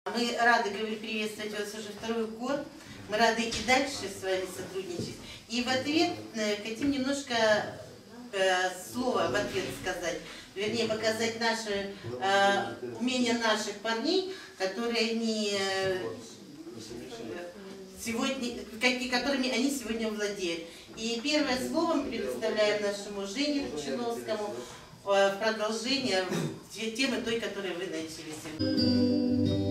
Мы рады, говорю, приветствовать вас уже второй год. Мы рады и дальше с вами сотрудничать. И в ответ хотим немножко слова в ответ сказать. Вернее, показать наше умение наших парней, которые они сегодня, которыми они сегодня владеют. И первое слово мы предоставляем нашему Жене Чиновскому в продолжение темы той, которой вы начали сегодня.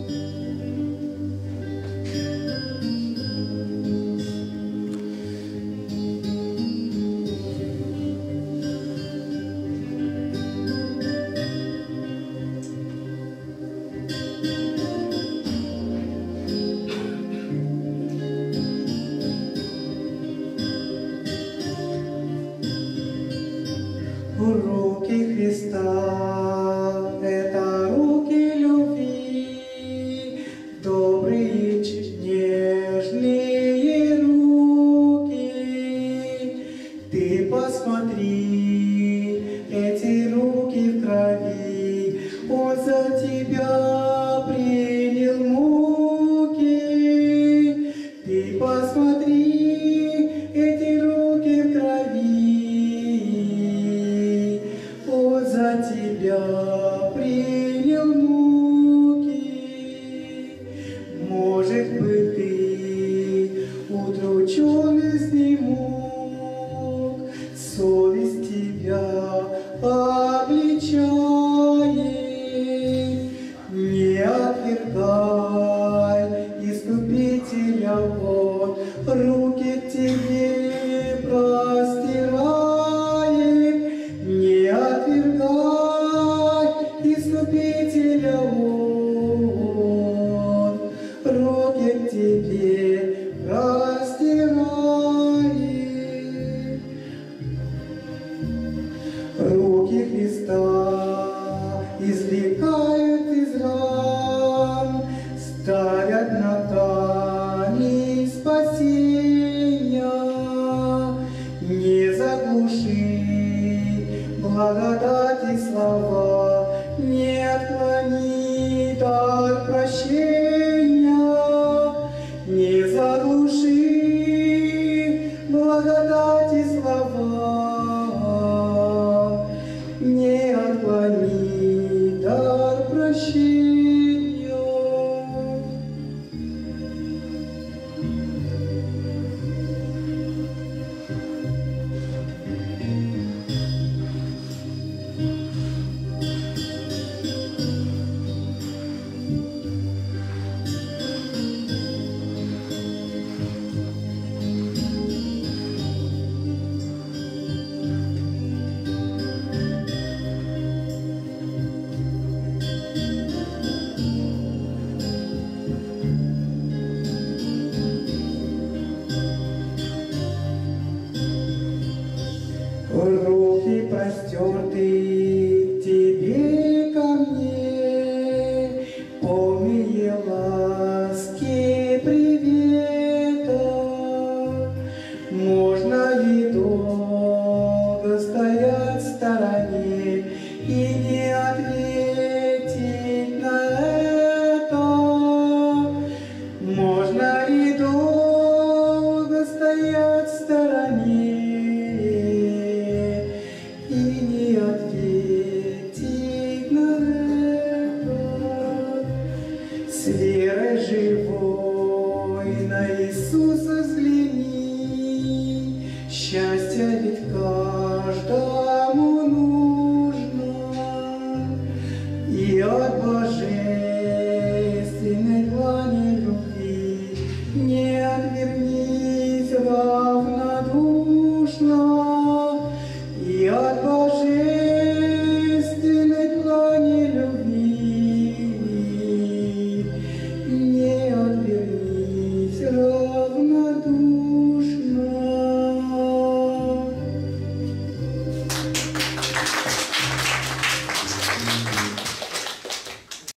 Руки Христа — это руки любви, добрые, нежные руки. Ты посмотри, эти руки в крови, Он за тебя принял муки. Ты посмотри, эти руки в крови, за тебя принял муки. Может быть, ты удрученный изнемог, совесть тебя обличает. Не отвергай Искупителя, Он руки к тебе простирает. Не отвергай Искупителя, Он руки к тебе простирает. Руки Христа извлекают из ран, ставят на камень спасения. Не заглуши благодати слова, не отклони дар прощения. Не заглуши благодати слова, не отклони дар прощения. Руки простерты тебе ко мне, полные ласки привета. Можно ли долго стоять в стороне и не ответить на это? Можно ли долго стоять в стороне и не ответить на это? С верой живой на Иисуса взгляни, счастье